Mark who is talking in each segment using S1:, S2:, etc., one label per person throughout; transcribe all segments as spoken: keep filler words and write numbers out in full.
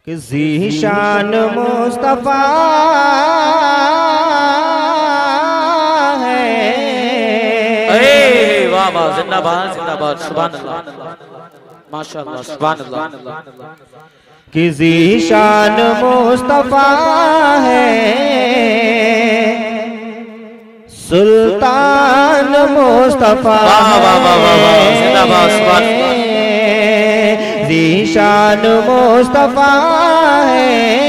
S1: कि ज़ीशान मुस्तफ़ा है।
S2: अरे वाह वाह, जिंदाबाद जिंदाबाद, सुभान अल्लाह, माशाअल्लाह, सुभान अल्लाह।
S1: कि ज़ीशान मुस्तफ़ा है, सुल्तान मुस्तफ़ा है,
S2: जिंदाबाद, सुभान अल्लाह।
S1: ज़ीशान मुस्तफ़ा है,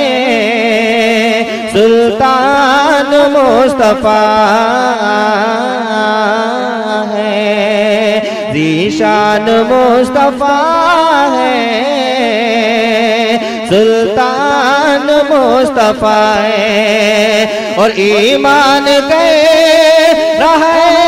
S1: सुल्तान मुस्तफ़ा है, ज़ीशान मुस्तफ़ा है, सुल्तान मुस्तफ़ा है। और ईमान कह रहा है,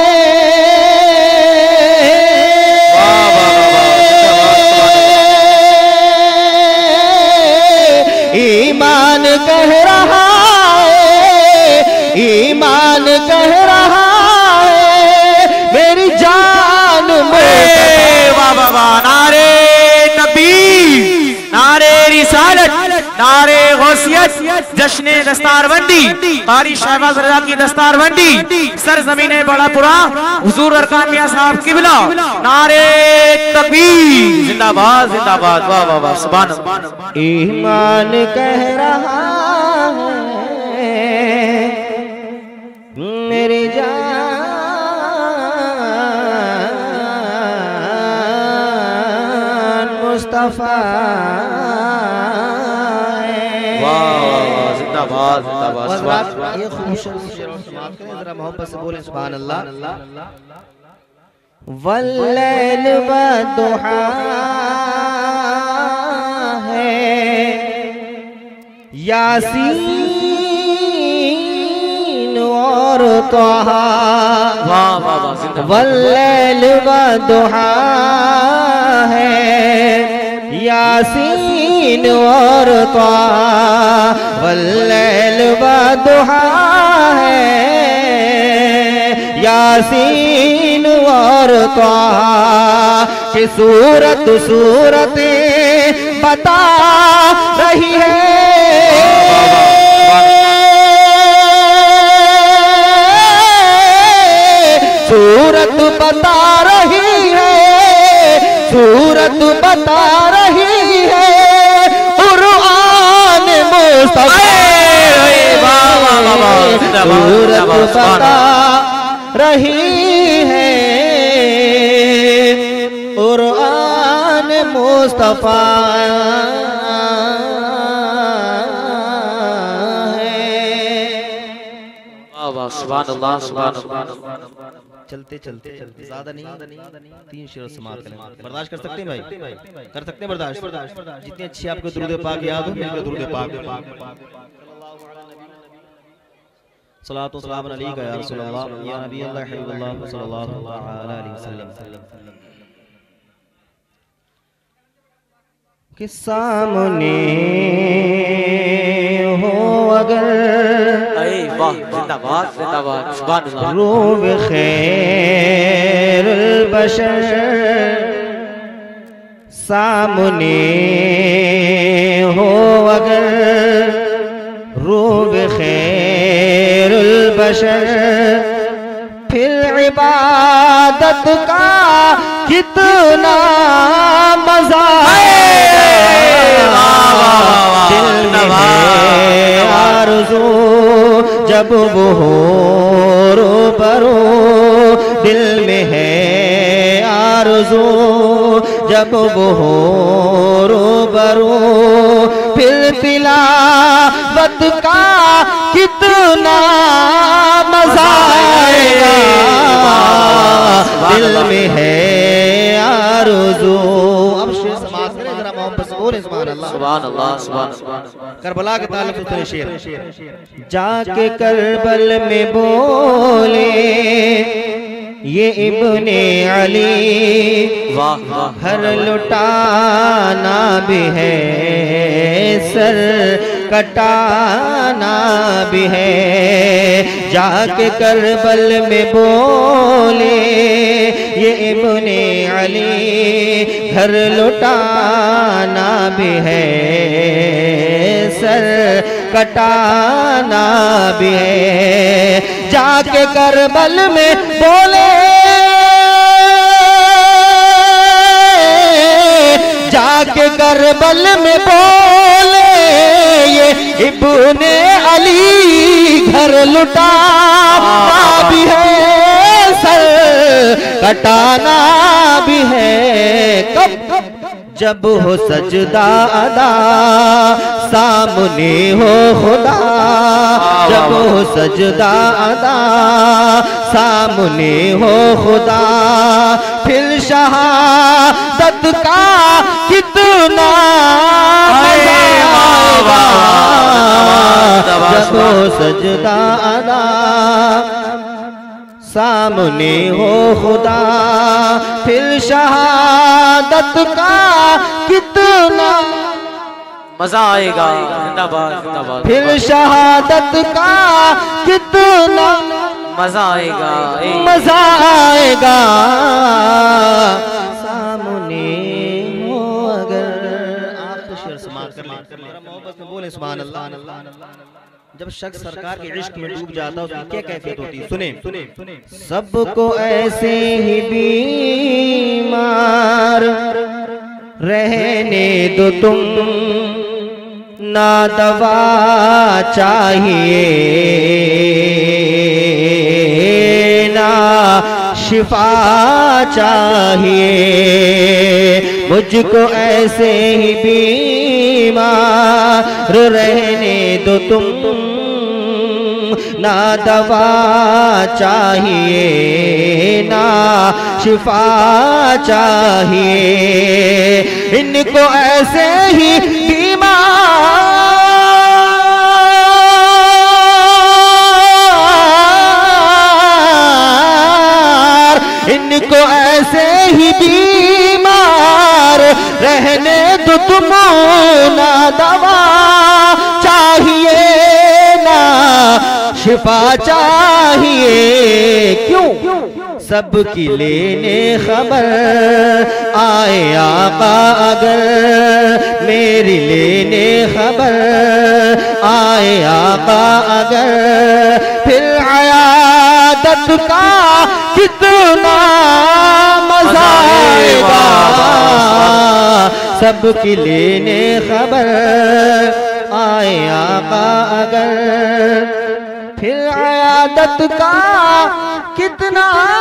S1: ईमान कह रहा है, ईमान कह रहा है, मेरी जान में।
S2: वाह वाह वाह, नारे तकबीर, नारे रिसालत, नारे गौसियत, जश्ने दस्तारबंदी, कारी शहबाज रजा की दस्तारबंदी, सरजमीने बड़ापुरा, हुजूर अरकान मियां साहब किबला, नारे तकबीर, जिंदाबाद जिंदाबाद, वाह वाह वाह, सुभान अल्लाह।
S1: ईमान कह रहा है, मेरी जान मुस्तफ़ा
S2: जिंदाबाद जिंदाबाद।
S1: ये खूबसूरत शेर और समाप्त करें, जरा मोहब्बत से बोले सुभान अल्लाह। वल्लैल वद्दुहा है, यासीन और तहा, वल्लैल वद्दुहा है, यासीन और तहा, वल्लैल वद्दुहा है, यासीन और तहा। कि सूरत सूरत बता रही है, सूरत बता रही है, सूरत बता रही है, कुरान मुस्तफ़ा, सूरत बता रही है, कुरान मुस्तफ़ा है।
S2: सुभान अल्लाह, सुभान अल्लाह।
S1: चलते चलते चलते ज्यादा नहीं, तीन शेर समाप्त करें। बर्दाश्त कर सकते हैं भाई, कर सकते हैं बर्दाश्त। जितनी अच्छी आपको दुरूद पाक याद हो, मिलकर दुरूद पाक। सलातो सलाम अलैका या रसूलल्लाह या नबी अल्लाह हबीबल्लाह सल्लल्लाहु अलैहि वसल्लम। कि सामने हो अगर,
S2: जिंदाबाद जिंदाबाद, सुभान अल्लाह।
S1: रूब खैरुल बशर, सामने हो अगर, रूब खैरुल बशर, फिर इबादत का कितना मजा दिल में आरज़ू, जब वो हो रूबरू, दिल में है आरज़ू, जब वो हो रूबरू, फिर तिलावत का कितना मजा आएगा, दिल में है आरज़ू। अब शेर समाप्त करें, जरा मोहब्बत से बोले सुभान अल्लाह,
S2: सुभान अल्लाह, सुभान अल्लाह।
S1: करबला के ताल्लुक से शेर, जाके करबल में बोले ये इब्ने अली, हर लुटाना भी है, सर कटाना भी है, जाके करबल में बोले ये इब्ने अली घर लुटाना भी है सर कटाना भी है। जाके करबल में बोले जाके करबल में बोले ये इब्ने अली घर लुटाना भी है सर कटाना भी है। कब जब हो सजदा अदा सामने हो खुदा, जब हो सजदा अदा सामने हो खुदा, फिर शहादत का कितना मजा आएगा। जब हो सजदा अदा सामने हो खुदा, फिर शहादत का कितना
S2: मजा आएगा। जिंदाबाद जिंदाबाद।
S1: फिर शहादत का कितना
S2: मजा आएगा
S1: मजा आएगा सामने हो अगर। आप तो शेर समाप्त कर लें, मोहब्बत में बोले सुभान अल्लाह। जब शख्स सरकार के इश्क में डूब जाता है उसकी क्या कैफियत होती है, सुने सुने। सबको ऐसे ही बीमार रहने दो तुम, ना दवा चाहिए ना शिफा चाहिए। मुझको ऐसे ही बीमार रहने दो तुम, ना दवा चाहिए ना शिफा चाहिए। इनको ऐसे ही बीमार इनको ऐसे ही बीमार रहने दो तुम, ना दवा चाहिए ना शिफा चाहिए। क्यों? सबकी लेने खबर आए आका अगर, मेरी लेने खबर आए आका अगर, फिर आयादत का कितना मजा आएगा। सबकी लेने खबर आए आका अगर, फिर आयादत का कितना